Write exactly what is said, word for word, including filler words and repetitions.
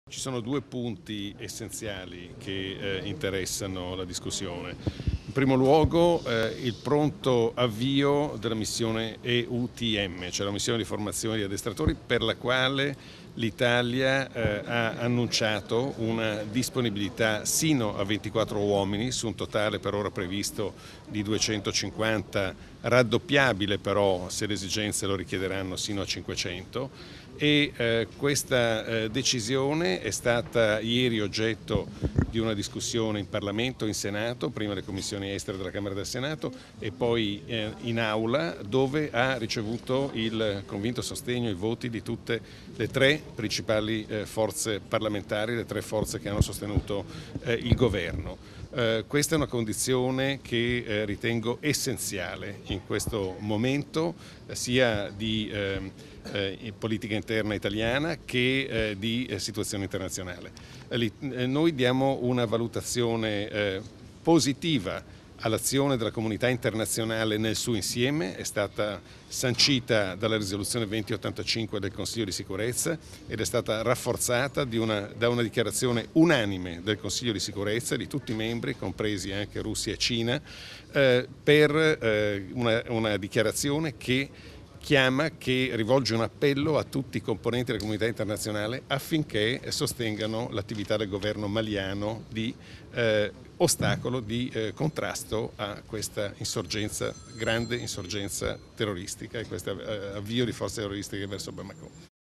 Ci sono due punti essenziali che eh, interessano la discussione. In primo luogo eh, il pronto avvio della missione E U T M, cioè la missione di formazione di addestratori, per la quale l'Italia eh, ha annunciato una disponibilità sino a ventiquattro uomini su un totale per ora previsto di duecentocinquanta, raddoppiabile però se le esigenze lo richiederanno sino a cinquecento. E eh, questa eh, decisione è stata ieri oggetto di una discussione in Parlamento, in Senato, prima le commissioni estere della Camera e del Senato e poi eh, in Aula, dove ha ricevuto il convinto sostegno e i voti di tutte le tre principali eh, forze parlamentari, le tre forze che hanno sostenuto eh, il governo. Eh, questa è una condizione che eh, ritengo essenziale in questo momento, eh, sia di eh, Eh, politica interna italiana che eh, di eh, situazione internazionale. Eh, eh, noi diamo una valutazione eh, positiva all'azione della comunità internazionale nel suo insieme, è stata sancita dalla risoluzione venti ottantacinque del Consiglio di sicurezza ed è stata rafforzata di una, da una dichiarazione unanime del Consiglio di sicurezza, di tutti i membri, compresi anche Russia e Cina, eh, per eh, una, una dichiarazione che chiama, che rivolge un appello a tutti i componenti della comunità internazionale affinché sostengano l'attività del governo maliano di eh, ostacolo, di eh, contrasto a questa insorgenza, grande insorgenza terroristica e questo avvio di forze terroristiche verso Bamako.